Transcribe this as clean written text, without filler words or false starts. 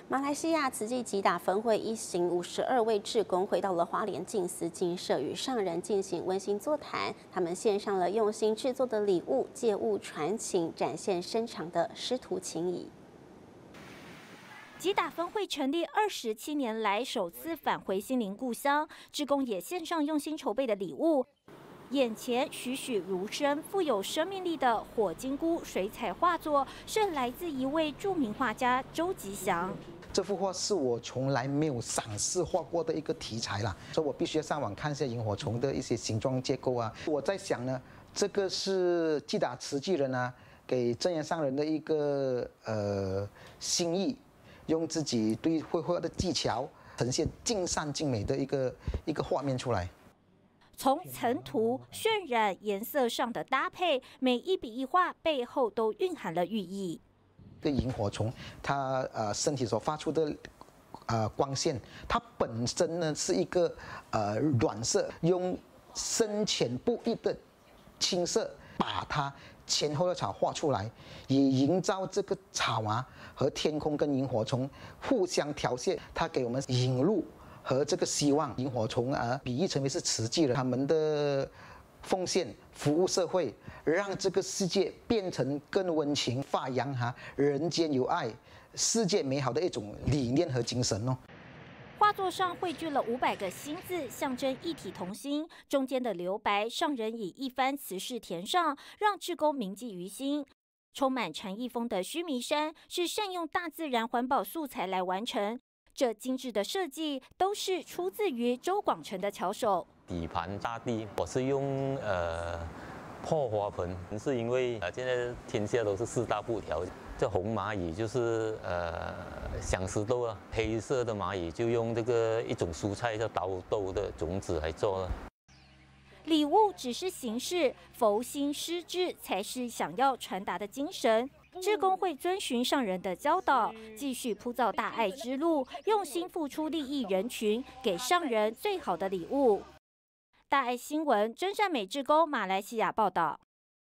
马来西亚慈济吉打分会一行52位志工回到了花莲静思精舍，与上人进行温馨座谈。他们献上了用心制作的礼物，借物传情，展现深长的师徒情谊。 吉打分会成立27年来首次返回心灵故乡，志工也献上用心筹备的礼物。眼前栩栩如生、富有生命力的火金菇水彩画作，是来自一位著名画家周吉祥。 这幅画是我从来没有赏识画过的一个题材啦，所以我必须要上网看一下萤火虫的一些形状结构啊。我在想呢，这个是吉打慈济人啊给真言上人的一个心意，用自己对绘画的技巧呈现尽善尽美的一个画面出来。 从层涂、渲染、颜色上的搭配，每一笔一画背后都蕴含了寓意。 对萤火虫，它身体所发出的光线，它本身呢是一个暖色，用深浅不一的青色把它前后的草画出来，也营造这个草啊和天空跟萤火虫互相调谐，它给我们引路和这个希望。萤火虫比喻成为是慈济人，他们的奉献服务社会，让这个世界变成更温情，发扬人间有爱、世界美好的一种理念和精神哦。 画作上汇聚了500个心字，象征一体同心。中间的留白，上人以一番词式填上，让志工铭记于心。充满禅意风的须弥山，是善用大自然环保素材来完成。这精致的设计都是出自于周广成的巧手。 底盘大地，我是用破花盆，是因为现在天下都是4大布条，这红蚂蚁就是响石豆啊，黑色的蚂蚁就用这个一种蔬菜叫刀豆的种子来做了。 礼物只是形式，佛心施智才是想要传达的精神。志工会遵循上人的教导，继续铺造大爱之路，用心付出利益人群，给上人最好的礼物。大爱新闻真善美志工马来西亚报道。